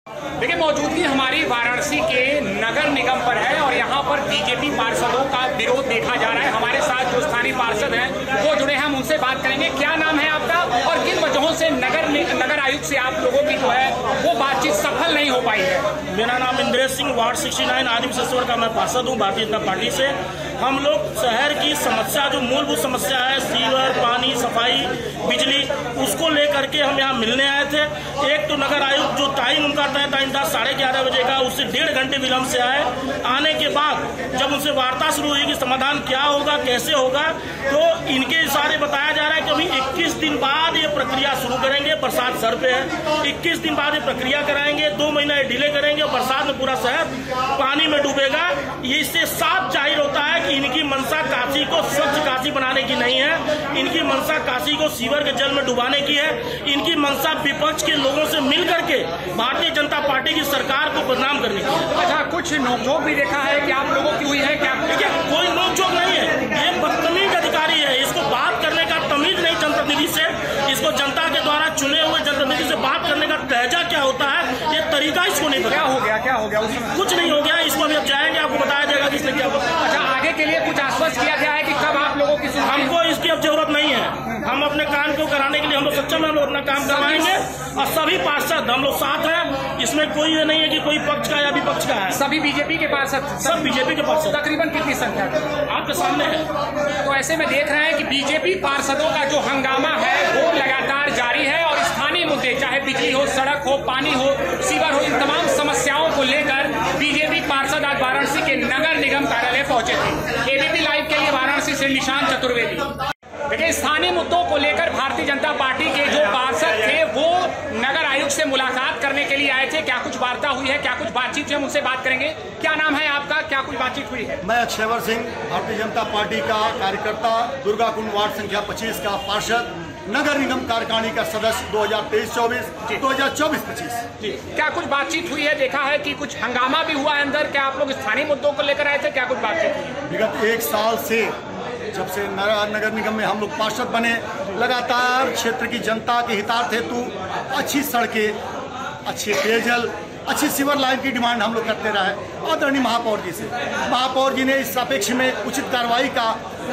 देखिए, मौजूदगी हमारी वाराणसी के नगर निगम पर है और यहाँ पर बीजेपी पार्षदों का विरोध देखा जा रहा है। हमारे साथ जो स्थानीय पार्षद हैं वो जुड़े हैं, हम उनसे बात करेंगे। क्या नाम है आपका और किन वजहों से नगर आयुक्त से आप लोगों की जो है वो बातचीत सफल नहीं हो पाई है? मेरा नाम इंद्रेश सिंह, वार्ड 69 आदिम ससवर का मैं पार्षद हूँ भारतीय जनता पार्टी से। हम लोग शहर की समस्या, जो मूलभूत समस्या है, सीवर, पानी, सफाई, बिजली, उसको लेकर के हम यहाँ मिलने आए थे। एक तो नगर आयुक्त जो टाइम उनका तय था 11:30 बजे का, उससे 1.5 घंटे विलम्ब से आए। आने के बाद जब उनसे वार्ता शुरू हुई कि समाधान क्या होगा, कैसे होगा, तो इनके इशारे बताया जा रहा है कि अभी 21 दिन बाद ये प्रक्रिया शुरू करेंगे। बरसात सर पे है, 21 दिन बाद ये प्रक्रिया कराएंगे, 2 महीना ये डिले करेंगे और बरसात में पूरा शहर पानी में डूबेगा। ये इससे साफ जाहिर होता है कि इनकी मंशा काशी को स्वच्छ काशी बनाने की नहीं है, इनकी मंशा काशी को सीवर के जल में डुबाने की है। इनकी मंशा विपक्ष के लोगों से मिलकर के भारतीय जनता पार्टी की सरकार को बदनाम करने की। अच्छा, कुछ नोकझोंक भी देखा है कि आप लोगों की हुई है क्या? देखिए, कोई नोकझोंक नहीं है, ये बदतमीज अधिकारी है। इसको बात करने का तमीज नहीं जनप्रतिनिधि से, इसको जनता के द्वारा चुने हुए जनप्रतिनिधि से बात करने का लहजा क्या होता है, ये तरीका इसको नहीं पता। क्या हो गया? कुछ नहीं हो गया, इसको अभी अब जाएंगे, आपको बताया जाएगा कि इसने क्या बताया। अच्छा, आगे के लिए कुछ आश्वस्त किया गया है कि कब आप लोगों की हमको इसकी अब जरूरत नहीं है। हम अपने काम को कराने के लिए हम लोग सक्षम है, हम लोग अपना काम करवाएंगे और सभी पार्षद हम लोग साथ हैं। इसमें कोई ये नहीं है कि कोई पक्ष का या विपक्ष का है। सभी बीजेपी के पार्षद, सब बीजेपी के पार्षद। तकरीबन कितनी संख्या आपके सामने है? तो ऐसे में देख रहे हैं कि बीजेपी पार्षदों का जो हंगामा है वो लगातार जारी है और स्थानीय मुद्दे, चाहे बिजली हो, सड़क हो, पानी हो, सीवर हो, इन तमाम समस्याओं को लेकर बीजेपी पार्षद आज वाराणसी के नगर निगम कार्यालय पहुंचे थे। एबीपी लाइव के लिए वाराणसी से निशांत चतुर्वेदी। देखिए, स्थानीय मुद्दों को लेकर भारतीय जनता पार्टी के जो पार्षद थे वो नगर आयुक्त से मुलाकात करने के लिए आए थे। क्या कुछ वार्ता हुई है, क्या कुछ बातचीत हुई है, हम उनसे बात करेंगे। क्या नाम है आपका, क्या कुछ बातचीत हुई है? मैं अक्षयवर सिंह, भारतीय जनता पार्टी का कार्यकर्ता, दुर्गा कुंड वार्ड संख्या 25 का पार्षद, नगर निगम कार्यकारिणी का सदस्य 2023-24, 2024-25। क्या कुछ बातचीत हुई है? देखा है कि कुछ हंगामा भी हुआ है अंदर। क्या आप लोग स्थानीय मुद्दों को लेकर आए थे? क्या कुछ बातचीत हुई? विगत 1 साल से जब से नगर निगम में हम लोग पार्षद बने, लगातार क्षेत्र की जनता के हितार्थ हेतु अच्छी सड़कें, अच्छे पेयजल, अच्छी सीवर लाइन की डिमांड हम लोग करते रहे। आदरणीय महापौर जी से, महापौर जी ने इस सापेक्ष में उचित कार्रवाई का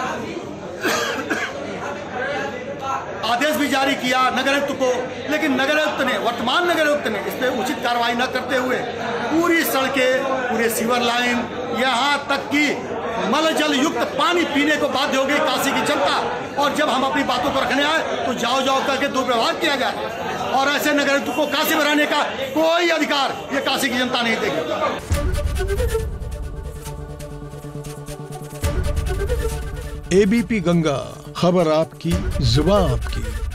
आदेश भी जारी किया नगर आयुक्त को, लेकिन नगर आयुक्त ने, वर्तमान नगर आयुक्त ने इस पर उचित कार्रवाई न करते हुए पूरी सड़कें, पूरे सीवर लाइन, यहाँ तक कि मल जल युक्त पानी पीने को बाध्य हो गई काशी की जनता। और जब हम अपनी बातों को रखने आए तो जाओ जाओ करके दुर्व्यवहार किया जाए और ऐसे नगर आयुक्त को काशी बनाने का कोई अधिकार ये काशी की जनता नहीं देगी। एबीपी गंगा, खबर आपकी, जुबान आपकी।